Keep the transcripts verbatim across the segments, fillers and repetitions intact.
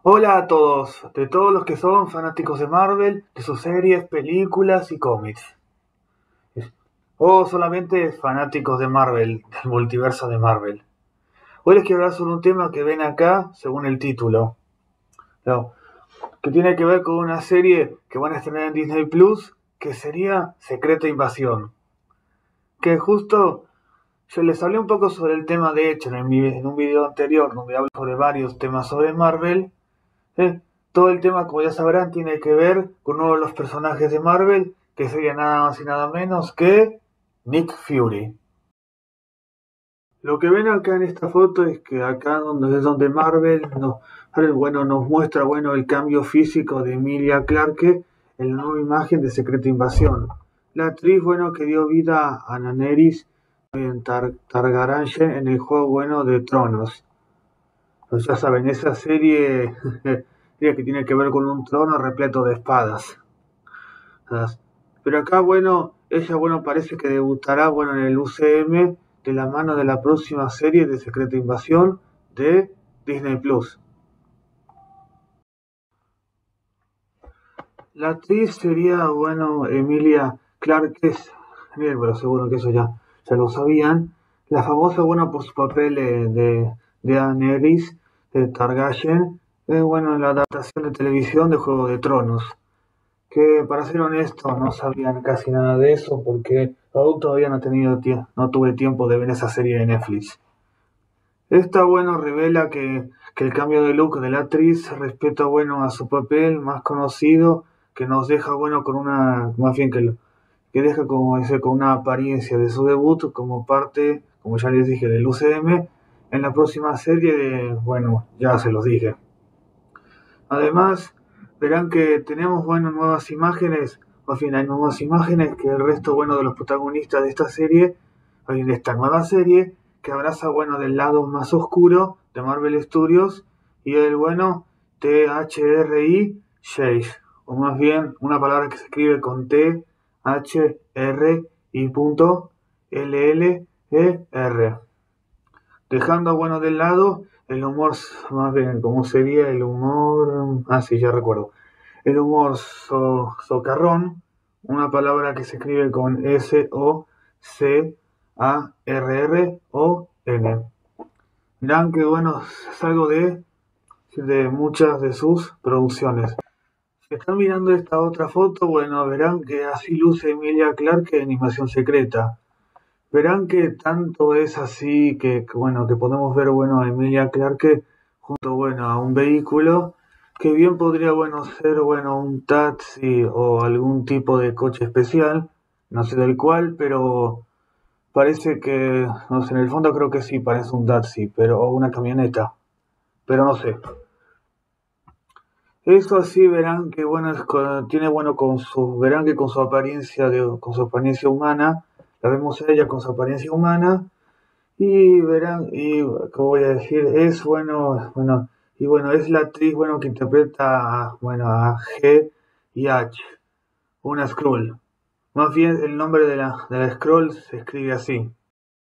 Hola a todos, de todos los que son fanáticos de Marvel, de sus series, películas y cómics. O solamente fanáticos de Marvel, del multiverso de Marvel. Hoy les quiero hablar sobre un tema que ven acá, según el título. ¿No? Que tiene que ver con una serie que van a estrenar en Disney Plus, que sería Secreta Invasión. Que justo yo les hablé un poco sobre el tema, de hecho, en, mi, en un video anterior, donde hablo sobre varios temas sobre Marvel. ¿Eh? Todo el tema, como ya sabrán, tiene que ver con uno de los personajes de Marvel, que sería nada más y nada menos que Nick Fury. Lo que ven acá en esta foto es que acá donde es donde Marvel nos, bueno, nos muestra bueno, el cambio físico de Emilia Clarke en la nueva imagen de Secreta Invasión. La actriz bueno, que dio vida a Daenerys en Tar Targaryen en el juego bueno, de Tronos. Pues ya saben, esa serie que tiene que ver con un trono repleto de espadas. Pero acá, bueno, ella, bueno, parece que debutará, bueno, en el U C M de la mano de la próxima serie de Secreta Invasión de Disney Plus. La actriz sería, bueno, Emilia Clarke, bien, pero seguro que eso ya, ya lo sabían. La famosa, bueno, por su papel eh, de, de Daenerys de Targaryen, eh, bueno, en la adaptación de televisión de Juego de Tronos. Que para ser honesto no sabían casi nada de eso porque aún todavía no he tenido tie- no tuve tiempo de ver esa serie de Netflix. Esta bueno revela que, que el cambio de look de la actriz respecto bueno a su papel más conocido, que nos deja bueno con una, más bien que, lo- que deja como dice con una apariencia de su debut como parte, como ya les dije, del U C M en la próxima serie de, bueno, ya se los dije. Además, verán que tenemos bueno, nuevas imágenes, o fin, hay nuevas imágenes que el resto bueno, de los protagonistas de esta serie, de esta nueva serie, que abraza bueno, del lado más oscuro de Marvel Studios y el bueno T H R I Chase, o más bien una palabra que se escribe con T H R I L L E R, dejando bueno del lado el humor, más bien, ¿cómo sería el humor? Ah, sí, ya recuerdo. El humor so, socarrón, una palabra que se escribe con S O C A R R O N. Verán que bueno, es algo de, de muchas de sus producciones. Si están mirando esta otra foto, bueno, verán que así luce Emilia Clarke en Animación Secreta. Verán que tanto es así que, que, bueno, que podemos ver, bueno, a Emilia Clarke junto, bueno, a un vehículo que bien podría, bueno, ser, bueno, un taxi o algún tipo de coche especial, no sé del cual, pero parece que, no sé, en el fondo creo que sí, parece un taxi, pero, o una camioneta, pero no sé. Eso sí verán que, bueno, es con- tiene, bueno, con su, verán que con su apariencia, de, con su apariencia humana, la vemos a ella con su apariencia humana. Y verán, y como voy a decir, es bueno, bueno, y bueno, es la actriz, bueno, que interpreta a, bueno, a G y H, una Skrull. Más bien el nombre de la, de la Skrull se escribe así.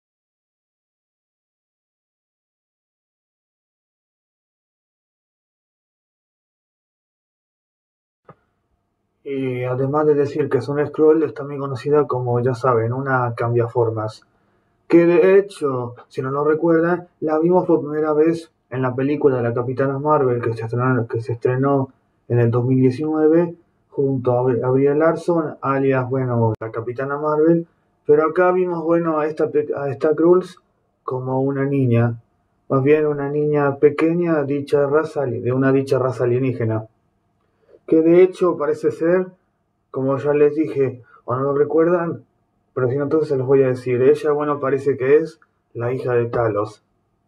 Y además de decir que es una Skrull, es también conocida como, ya saben, una cambiaformas. Que de hecho, si no lo recuerdan, la vimos por primera vez en la película de la Capitana Marvel que se estrenó, que se estrenó en el dos mil diecinueve junto a Brie Larson, alias, bueno, la Capitana Marvel. Pero acá vimos, bueno, a esta, a esta Krulls como una niña, más bien una niña pequeña dicha raza, de una dicha raza alienígena. Que de hecho parece ser, como ya les dije, o no lo recuerdan, pero si no entonces se los voy a decir. Ella, bueno, parece que es la hija de Talos.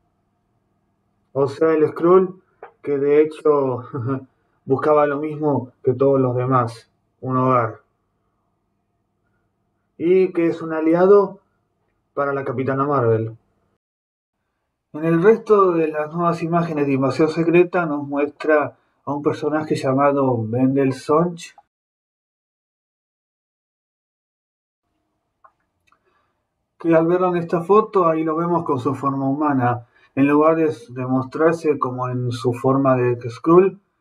O sea, el Skrull que de hecho buscaba lo mismo que todos los demás, un hogar. Y que es un aliado para la Capitana Marvel. En el resto de las nuevas imágenes de Invasión Secreta nos muestra a un personaje llamado Mendel Sonch, que al verlo en esta foto, ahí lo vemos con su forma humana, en lugar de, de mostrarse como en su forma de Skrull,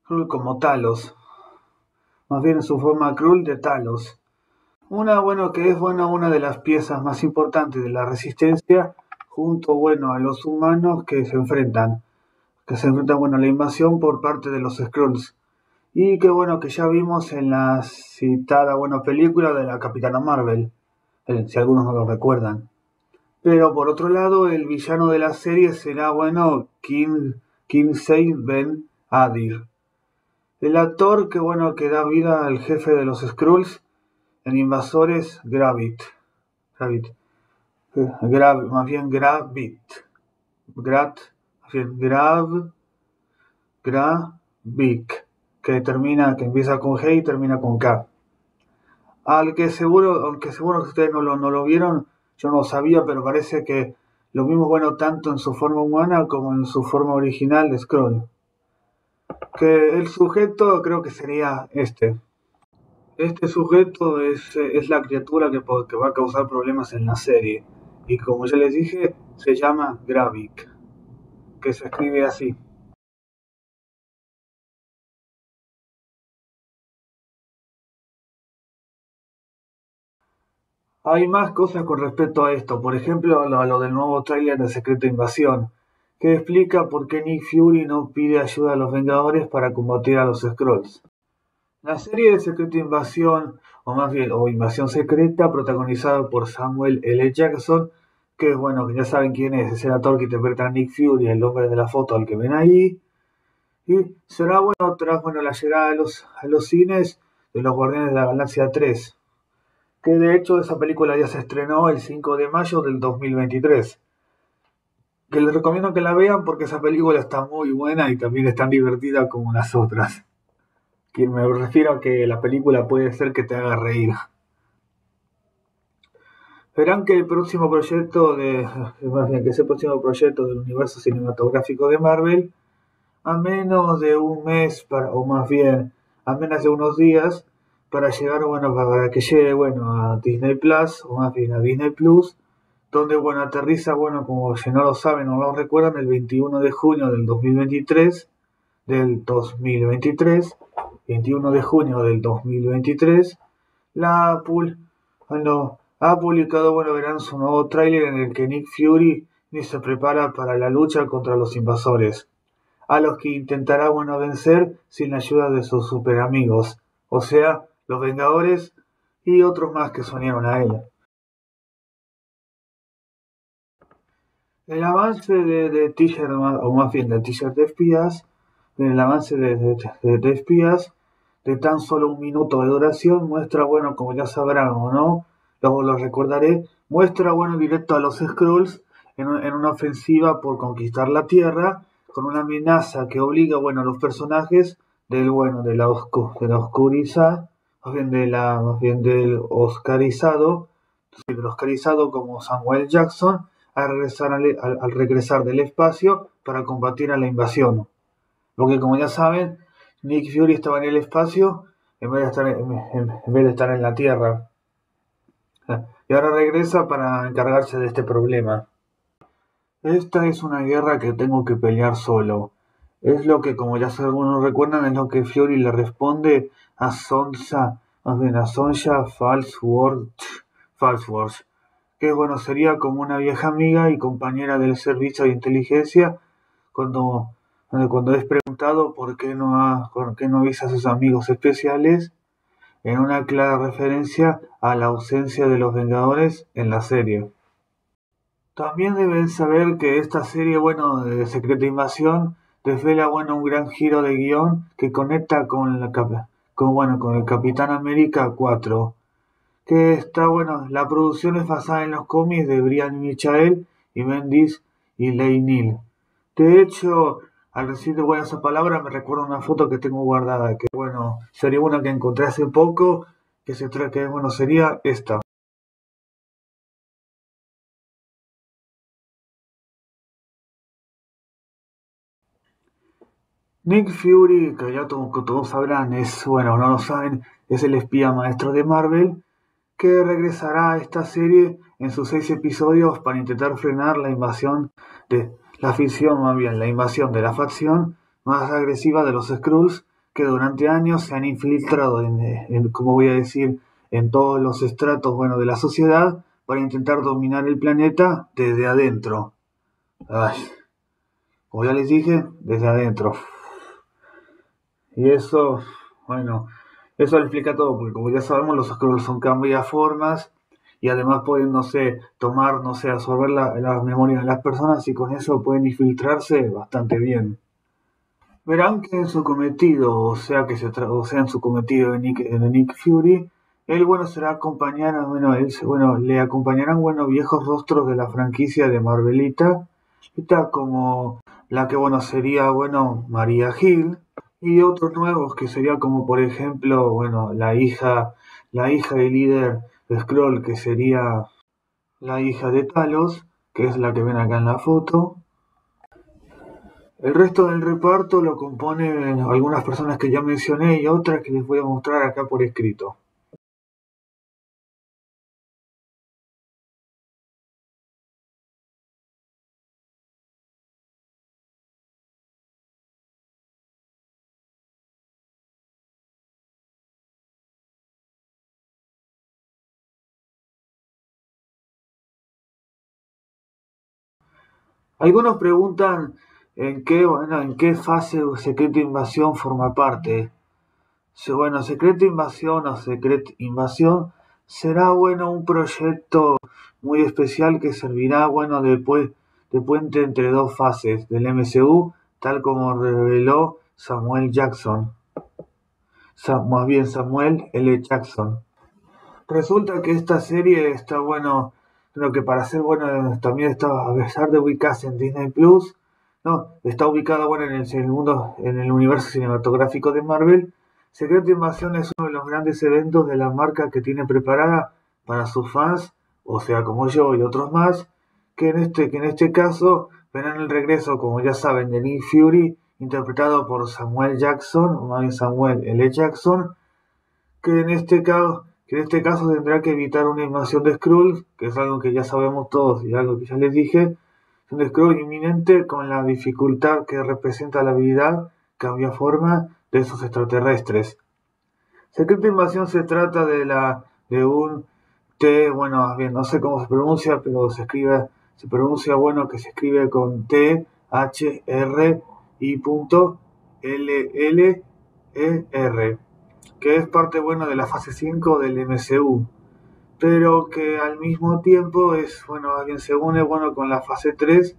Skrull como Talos, más bien en su forma cruel de Talos. Una, bueno, que es, bueno, una de las piezas más importantes de la resistencia, junto, bueno, a los humanos que se enfrentan, que se enfrentan, bueno, a la invasión por parte de los Skrulls. Y que, bueno, que ya vimos en la citada, bueno, película de la Capitana Marvel, eh, si algunos no lo recuerdan. Pero por otro lado, el villano de la serie será, bueno, King, Kinsey Ben Adir. El actor que, bueno, que da vida al jefe de los Skrulls en Invasores, Gravit. Gravit. eh, Grav, más bien Gravit. Grat, más bien Grav, Gravik. Que termina, que empieza con G y termina con K. Al que seguro, aunque seguro que ustedes no lo, no lo vieron, yo no lo sabía, pero parece que lo mismo bueno tanto en su forma humana como en su forma original de Skrull. Que el sujeto creo que sería este. Este sujeto es, eh, es la criatura que, po- que va a causar problemas en la serie. Y como ya les dije, se llama Gravik, que se escribe así. Hay más cosas con respecto a esto, por ejemplo, lo, lo del nuevo tráiler de Secreto Invasión, que explica por qué Nick Fury no pide ayuda a los Vengadores para combatir a los Skrulls. La serie de Secreto Invasión, o más bien, o Invasión Secreta, protagonizada por Samuel L. Jackson, que es bueno, que ya saben quién es, es el actor que interpreta a Nick Fury, el hombre de la foto al que ven ahí, y será bueno tras bueno, la llegada a los, a los cines de los Guardianes de la Galaxia tres, que de hecho esa película ya se estrenó el cinco de mayo del dos mil veintitrés. Que les recomiendo que la vean porque esa película está muy buena y también es tan divertida como las otras. Que me refiero a que la película puede ser que te haga reír. Verán que el próximo proyecto de, más bien que ese próximo proyecto del universo cinematográfico de Marvel, a menos de un mes para, o más bien a menos de unos días para llegar, bueno, para que llegue, bueno, a Disney Plus o más bien a Disney Plus, donde, bueno, aterriza, bueno, como si no lo saben o no lo recuerdan, el veintiuno de junio del dos mil veintitrés, del dos mil veintitrés, veintiuno de junio del dos mil veintitrés, la Apple, bueno, ha publicado, bueno, verán su nuevo tráiler en el que Nick Fury ni se prepara para la lucha contra los invasores, a los que intentará, bueno, vencer sin la ayuda de sus super amigos, o sea, los Vengadores y otros más que se unieron a él. El avance de, de Teacher, o más bien de Teacher de espías, el avance de, de, de, de espías de tan solo un minuto de duración muestra, bueno, como ya sabrán o no, luego lo recordaré, muestra, bueno, directo a los Skrulls en, en una ofensiva por conquistar la Tierra, con una amenaza que obliga, bueno, a los personajes del, bueno, de la, oscu de la oscuriza, más bien, de la, más bien del oscarizado, sí, del oscarizado como Samuel Jackson, a regresar al, al, al regresar del espacio para combatir a la invasión. Porque como ya saben, Nick Fury estaba en el espacio en vez de estar en, en, en vez de estar en la Tierra. Y ahora regresa para encargarse de este problema. Esta es una guerra que tengo que pelear solo. Es lo que, como ya algunos recuerdan, es lo que Fury le responde a Sonja, más bien a Sonja Falsworth, Falsworth, que bueno, sería como una vieja amiga y compañera del servicio de inteligencia cuando, cuando es preguntado por qué no, ha, por qué no avisa a sus amigos especiales, en una clara referencia a la ausencia de los Vengadores en la serie. También deben saber que esta serie, bueno, de Secreta Invasión, desvela, bueno, un gran giro de guión que conecta con, la, con, bueno, con el Capitán América cuatro, que está, bueno, la producción es basada en los cómics de Brian Michael y Bendis y Leigh Neal. De hecho, al decir bueno, esa palabra me recuerda una foto que tengo guardada, que bueno, sería una que encontré hace poco, que se trata que bueno, sería esta. Nick Fury, que ya todos, todos sabrán, es, bueno, no lo saben, es el espía maestro de Marvel, que regresará a esta serie en sus seis episodios para intentar frenar la invasión de la ficción, más bien la invasión de la facción más agresiva de los Skrulls, que durante años se han infiltrado en, en, como voy a decir, en todos los estratos, bueno, de la sociedad para intentar dominar el planeta desde adentro. Ay, como ya les dije, desde adentro. Y eso, bueno, eso lo explica todo, porque como ya sabemos, los Skrulls son cambiaformas y además pueden, no sé, tomar, no sé, absorber la, la memoria de las personas y con eso pueden infiltrarse bastante bien. Verán que en su cometido, o sea que se tra- o sea en su cometido de Nick, de Nick Fury, él bueno será acompañar, bueno, él, se- bueno, le acompañarán bueno viejos rostros de la franquicia de Marvelita, esta como la que bueno sería bueno Maria Hill, y otros nuevos que sería como por ejemplo, bueno, la hija, la hija y líder de Skrull, que sería la hija de Talos, que es la que ven acá en la foto. El resto del reparto lo componen algunas personas que ya mencioné y otras que les voy a mostrar acá por escrito. Algunos preguntan en qué, bueno, en qué fase Secret Invasión forma parte. Si, bueno, Secret Invasión o Secret Invasión será bueno un proyecto muy especial que servirá bueno de, pu- de puente entre dos fases del M C U, tal como reveló Samuel Jackson. Sa- más bien Samuel L. Jackson. Resulta que esta serie está bueno, lo que para ser bueno también está, a pesar de ubicarse en Disney Plus, no, está ubicada bueno en el, en el mundo, en el universo cinematográfico de Marvel. Secret Invasion es uno de los grandes eventos de la marca que tiene preparada para sus fans, o sea, como yo y otros más, que en este, que en este caso verán el regreso, como ya saben, de Nick Fury, interpretado por Samuel Jackson, o más bien Samuel L. Jackson, que en este caso, que en este caso tendrá que evitar una invasión de Skrulls, que es algo que ya sabemos todos y algo que ya les dije, un Skrull inminente con la dificultad que representa la habilidad cambia forma de esos extraterrestres. Secreta Invasión se trata de la de un T, bueno, bien, no sé cómo se pronuncia, pero se escribe, se pronuncia bueno que se escribe con T H R I punto L L E R, que es parte bueno de la fase cinco del M C U, pero que al mismo tiempo es bueno, alguien se une bueno con la fase tres,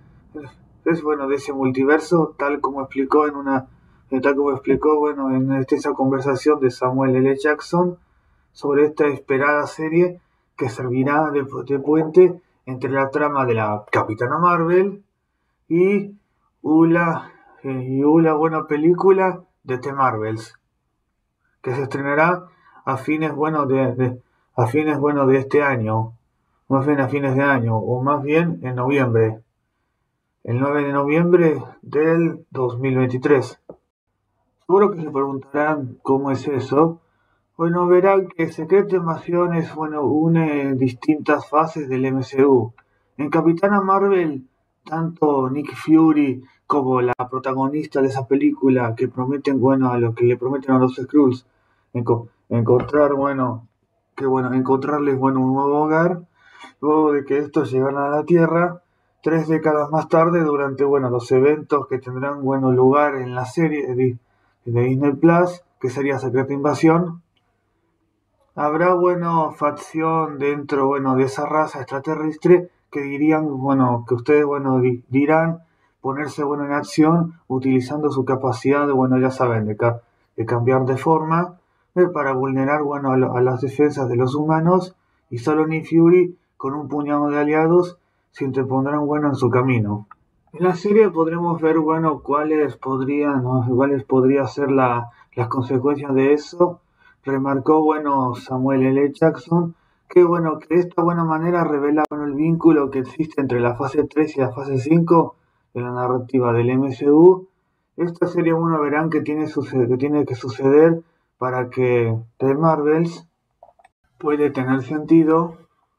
es bueno de ese multiverso, tal como explicó en una tal como explicó bueno en esta conversación de Samuel L. Jackson sobre esta esperada serie que servirá de, de puente entre la trama de la Capitana Marvel y una, y una buena película de The Marvels, que se estrenará a fines bueno de, de- a fines bueno de este año, más bien a fines de año, o más bien en noviembre, el nueve de noviembre del dos mil veintitrés. Seguro que se preguntarán cómo es eso. Bueno, verán que Secret Invasion es, bueno, une distintas fases del M C U. En Capitana Marvel, tanto Nick Fury como la protagonista de esa película que prometen, bueno, a lo que le prometen a los Skrulls, enco- encontrar, bueno, que bueno, encontrarles, bueno, un nuevo hogar, luego de que estos llegan a la Tierra, tres décadas más tarde, durante, bueno, los eventos que tendrán, bueno, lugar en la serie de, de Disney Plus, que sería Secret Invasion. Habrá, bueno, facción dentro, bueno, de esa raza extraterrestre que dirían, bueno, que ustedes, bueno, di- dirán ponerse, bueno, en acción utilizando su capacidad de, bueno, ya saben, de, ca- de cambiar de forma, eh, para vulnerar, bueno, a, lo- a las defensas de los humanos, y solo Nick Fury, con un puñado de aliados, se interpondrán, bueno, en su camino. En la serie podremos ver, bueno, cuáles podrían, ¿no? cuáles podría ser la, las consecuencias de eso. Remarcó, bueno, Samuel L. Jackson, que bueno, que de esta buena manera revela, bueno, el vínculo que existe entre la fase tres y la fase cinco de la narrativa del M C U. Esta serie, bueno, verán que tiene, suce- que tiene que suceder para que The Marvels puede tener sentido.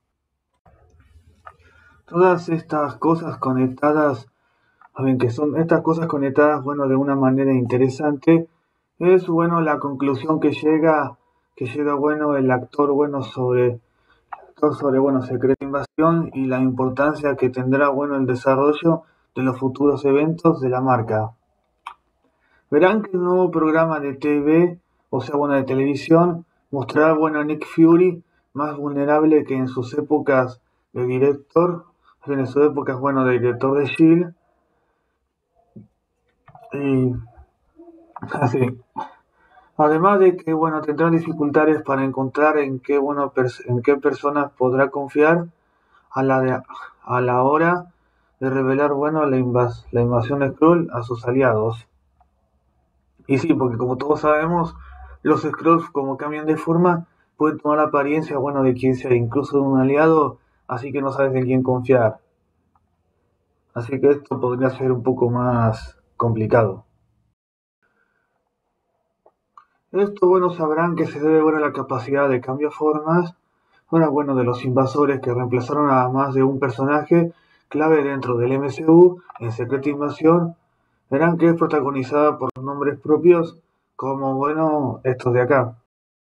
Todas estas cosas conectadas, saben que son estas cosas conectadas, bueno, de una manera interesante, Es bueno la conclusión que llega, que llega bueno el actor bueno sobre, actor sobre bueno Secret Invasion y la importancia que tendrá bueno el desarrollo de los futuros eventos de la marca. Verán que el nuevo programa de T V, o sea bueno de televisión, mostrará bueno a Nick Fury más vulnerable que en sus épocas de director, en sus épocas bueno de director de Shield y así. Además de que bueno tendrá dificultades para encontrar en qué bueno en qué personas podrá confiar a la de, a la hora de revelar bueno la, invas, la invasión de Skrull a sus aliados. Y sí, porque como todos sabemos, los Skrulls como cambian de forma pueden tomar la apariencia bueno de quien sea, incluso de un aliado, así que no sabes en quién confiar. Así que esto podría ser un poco más complicado. Esto bueno sabrán que se debe bueno a la capacidad de cambio-formas, ahora bueno de los invasores que reemplazaron a más de un personaje clave dentro del M C U en Secret Invasion, verán que es protagonizada por nombres propios como bueno estos de acá.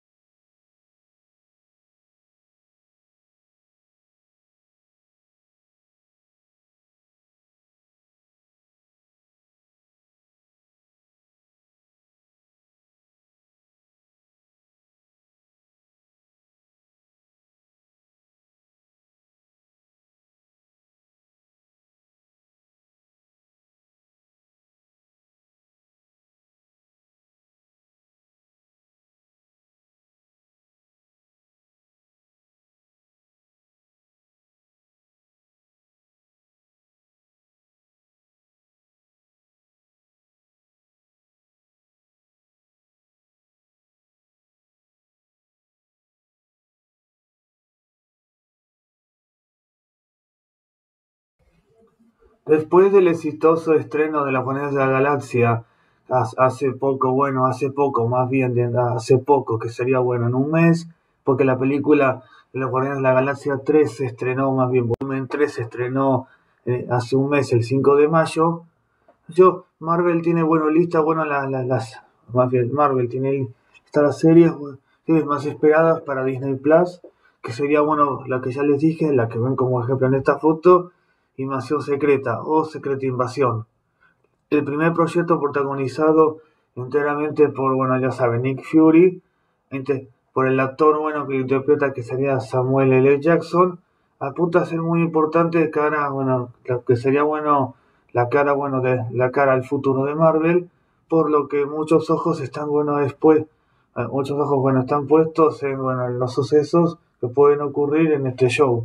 Después del exitoso estreno de Los Guardianes de la Galaxia, hace poco, bueno, hace poco, más bien, de, hace poco, que sería bueno, en un mes, porque la película de Los Guardianes de la Galaxia tres se estrenó, más bien, volumen tres se estrenó eh, hace un mes, el cinco de mayo. Yo, Marvel tiene, bueno, lista, bueno, la, la, las, más bien, Marvel tiene lista las series, bueno, series más esperadas para Disney Plus, que sería, bueno, la que ya les dije, la que ven como ejemplo en esta foto, Invasión Secreta o Secreta Invasión. El primer proyecto protagonizado enteramente por, bueno, ya saben, Nick Fury, por el actor, bueno, que interpreta que sería Samuel L. Jackson, apunta a ser muy importante de cara, bueno, que sería, bueno, la cara, bueno, de la cara al futuro de Marvel, por lo que muchos ojos están, bueno, después, eh, muchos ojos, bueno, están puestos en, bueno, en los sucesos que pueden ocurrir en este show.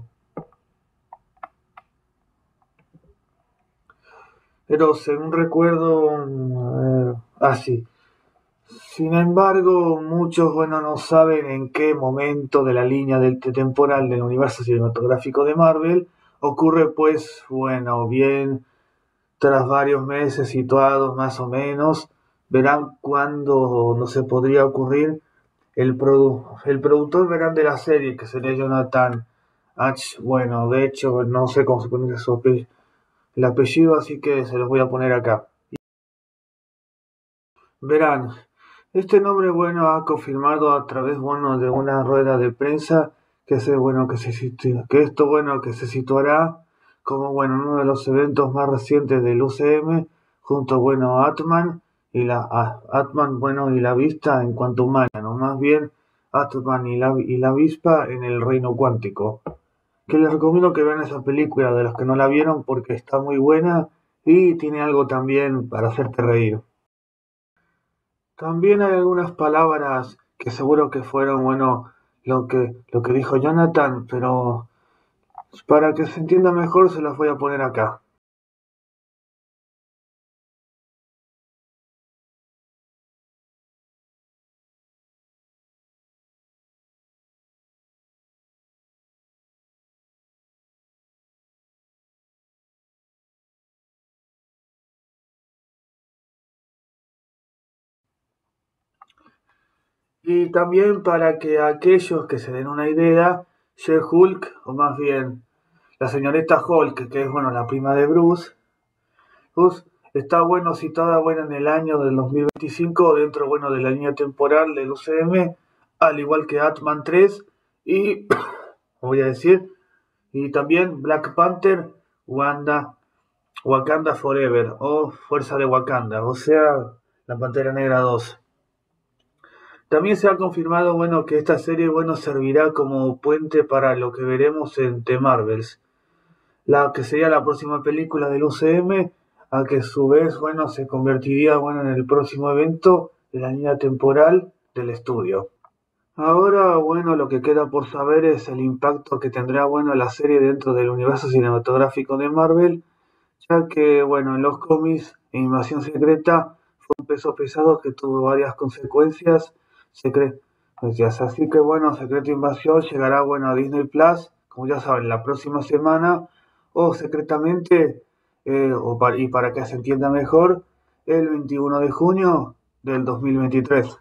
Pero según recuerdo, eh, así. Sin embargo, muchos bueno no saben en qué momento de la línea del temporal del universo cinematográfico de Marvel ocurre, pues, bueno, bien tras varios meses situados más o menos, verán cuándo no se podría ocurrir el, produ el productor verán de la serie, que sería Jonathan H. Bueno, de hecho, no sé cómo se pronuncia su apellido, el apellido, así que se los voy a poner acá. Verán, este nombre bueno ha confirmado a través bueno de una rueda de prensa que se bueno que se que esto bueno que se situará como bueno uno de los eventos más recientes del U C M junto bueno a Atman y la a, Atman bueno y la vista en cuanto humana, no más bien Atman y la y la avispa en el reino cuántico. Que les recomiendo que vean esa película de los que no la vieron porque está muy buena y tiene algo también para hacerte reír. También hay algunas palabras que seguro que fueron, bueno, lo que, lo que dijo Jonathan, pero para que se entienda mejor se las voy a poner acá. Y también para que aquellos que se den una idea, She-Hulk, o más bien la señorita Hulk, que es, bueno, la prima de Bruce, Bruce Está bueno citada bueno en el año del dos mil veinticinco dentro bueno de la línea temporal del U C M, al igual que Ant-Man tres y voy a decir y también Black Panther, Wanda, Wakanda Forever o Fuerza de Wakanda, o sea, la Pantera Negra dos. También se ha confirmado bueno que esta serie bueno servirá como puente para lo que veremos en The Marvels, la que sería la próxima película del U C M, a que a su vez bueno se convertiría bueno en el próximo evento de la línea temporal del estudio. Ahora bueno lo que queda por saber es el impacto que tendrá bueno la serie dentro del universo cinematográfico de Marvel, ya que bueno en los cómics Invasión Secreta fue un peso pesado que tuvo varias consecuencias secretas. Así que bueno, Secreto Invasión llegará bueno a Disney Plus, como ya saben, la próxima semana o secretamente, eh, o para, y para que se entienda mejor, el veintiuno de junio del dos mil veintitrés.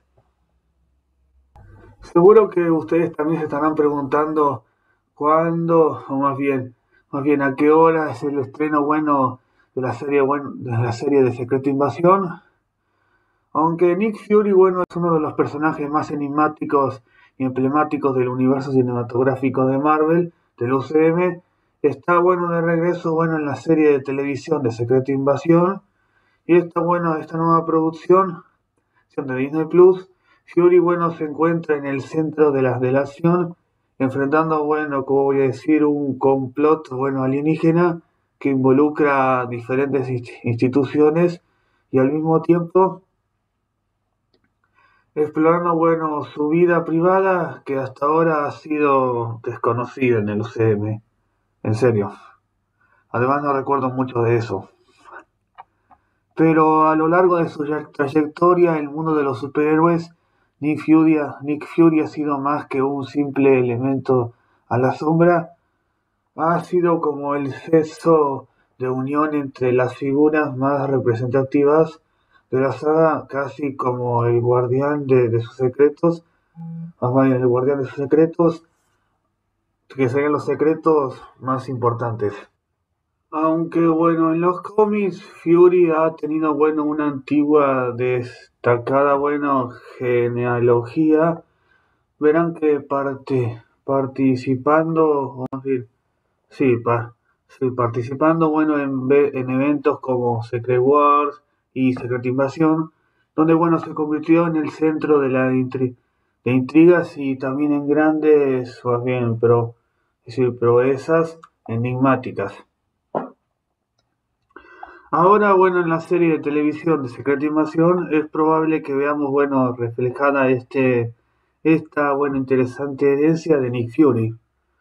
Seguro que ustedes también se estarán preguntando cuándo, o más bien, más bien a qué hora es el estreno bueno de la serie, bueno, de la serie de Secreto Invasión. Aunque Nick Fury, bueno, es uno de los personajes más enigmáticos y emblemáticos del universo cinematográfico de Marvel, del U C M, está bueno de regreso, bueno, en la serie de televisión de Secreto Invasión, y está bueno esta nueva producción de Disney Plus. Fury, bueno, se encuentra en el centro de la, de la acción, enfrentando, bueno, como voy a decir, un complot, bueno, alienígena que involucra diferentes instituciones y al mismo tiempo explorando, bueno, su vida privada que hasta ahora ha sido desconocida en el U C M. En serio. Además no recuerdo mucho de eso. Pero a lo largo de su trayectoria en el mundo de los superhéroes, Nick Fury, Nick Fury ha sido más que un simple elemento a la sombra. Ha sido como el gesto de unión entre las figuras más representativas de la saga, casi como el guardián de, de sus secretos, más bien el guardián de sus secretos, que serían los secretos más importantes. Aunque bueno, en los cómics Fury ha tenido bueno una antigua destacada bueno genealogía, verán que parte participando, vamos a decir, sí, pa, sí, participando bueno en, en eventos como Secret Wars y Secret Invasion, donde bueno se convirtió en el centro de la intri de intrigas y también en grandes, más bien, pero, es decir, proezas enigmáticas. Ahora, bueno, en la serie de televisión de Secret Invasion es probable que veamos, bueno, reflejada este, esta, bueno, interesante herencia de Nick Fury.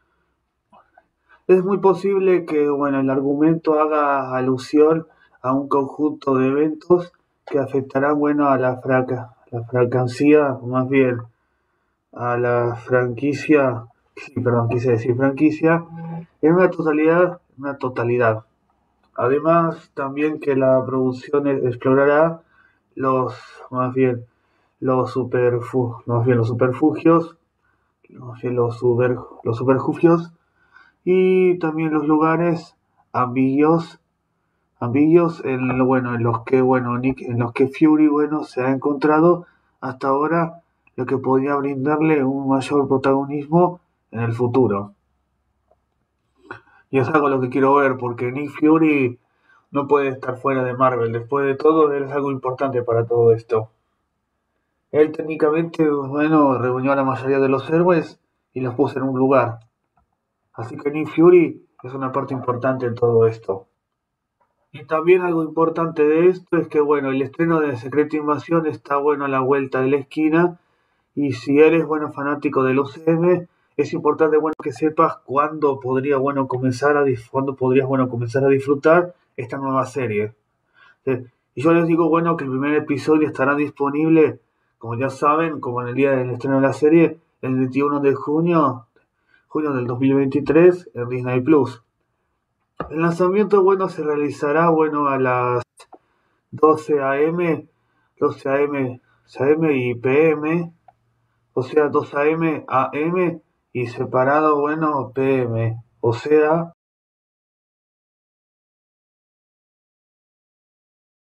Es muy posible que, bueno, el argumento haga alusión a un conjunto de eventos que afectarán, bueno, a la fraca, la franquicia, más bien, a la franquicia, sí, perdón, quise decir franquicia, en una totalidad, una totalidad. Además, también que la producción explorará los, más bien, los superfu, más bien los superfugios, más bien los super, los superfugios y también los lugares ambiguos, ambiguos en lo bueno, en los que bueno, Nick, en los que Fury bueno se ha encontrado hasta ahora, lo que podría brindarle un mayor protagonismo en el futuro. Y es algo lo que quiero ver, porque Nick Fury no puede estar fuera de Marvel. Después de todo, él es algo importante para todo esto. Él técnicamente, bueno, reunió a la mayoría de los héroes y los puso en un lugar. Así que Nick Fury es una parte importante en todo esto. Y también algo importante de esto es que, bueno, el estreno de Secret Invasion está, bueno, a la vuelta de la esquina. Y si eres, bueno, fanático del U C M, es importante, bueno, que sepas cuándo podría, bueno, comenzar a, cuándo podrías, bueno, comenzar a disfrutar esta nueva serie. ¿Sí? Y yo les digo, bueno, que el primer episodio estará disponible, como ya saben, como en el día del estreno de la serie, el veintiuno de junio, junio del dos mil veintitrés, en Disney Plus. El lanzamiento, bueno, se realizará, bueno, a las doce a eme, doce a eme, a eme y pe eme, o sea, dos a eme, a eme y separado, bueno, pe eme, o sea,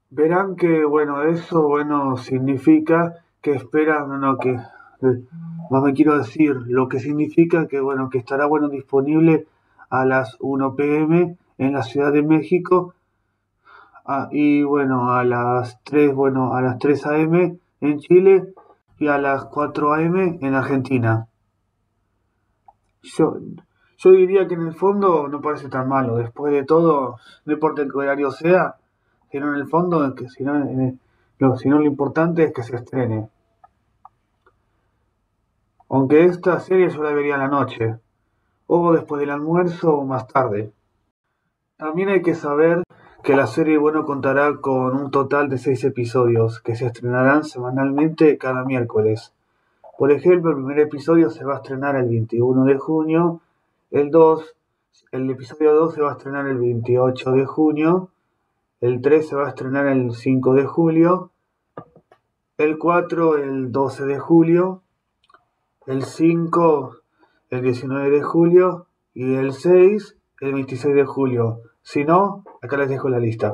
Verán que, bueno, eso, bueno, significa que esperan, no, no, que, eh, no me quiero decir, lo que significa que, bueno, que estará, bueno, disponible a las uno p m en la Ciudad de México, ah, y, bueno, a las tres bueno, a las tres a m en Chile y a las cuatro a m en Argentina. Yo, yo diría que en el fondo no parece tan malo. Después de todo, no importa en qué horario sea, sino en el fondo, que si no, en el- lo, sino lo importante es que se estrene. Aunque esta serie yo la vería a la noche, o después del almuerzo o más tarde. También hay que saber que la serie bueno contará con un total de seis episodios que se estrenarán semanalmente cada miércoles. Por ejemplo, el primer episodio se va a estrenar el veintiuno de junio, el dos, el episodio dos se va a estrenar el veintiocho de junio, el tres se va a estrenar el cinco de julio, el cuatro el doce de julio, el cinco el diecinueve de julio y el seis el veintiséis de julio. Si no, acá les dejo la lista.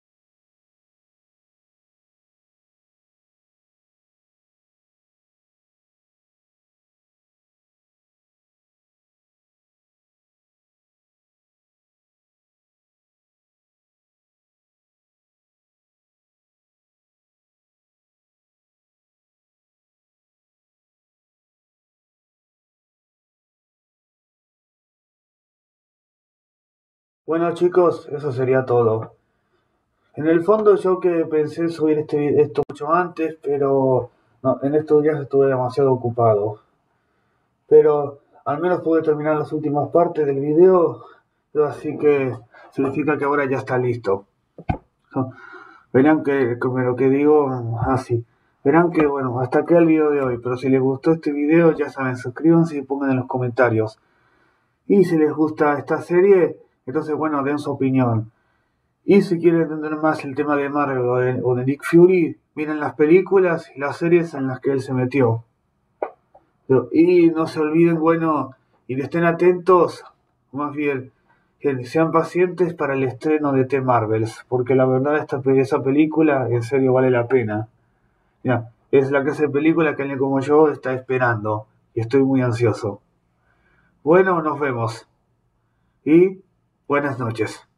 Bueno chicos, eso sería todo. En el fondo yo que pensé subir este, esto mucho antes, pero no, en estos días estuve demasiado ocupado. Pero al menos pude terminar las últimas partes del video, así que significa que ahora ya está listo. No, verán que, como lo que digo, así. Verán que, bueno, hasta acá el video de hoy, pero si les gustó este video, ya saben, suscríbanse y pongan en los comentarios. Y si les gusta esta serie, entonces, bueno, den su opinión. Y si quieren entender más el tema de Marvel o de, o de Nick Fury, miren las películas y las series en las que él se metió. Pero- y no se olviden, bueno, y estén atentos, más bien, que sean pacientes para el estreno de The Marvels, porque la verdad esta, pe- esa película en serio vale la pena. Ya, es la clase de película que alguien como yo está esperando y estoy muy ansioso. Bueno, nos vemos y buenas noches.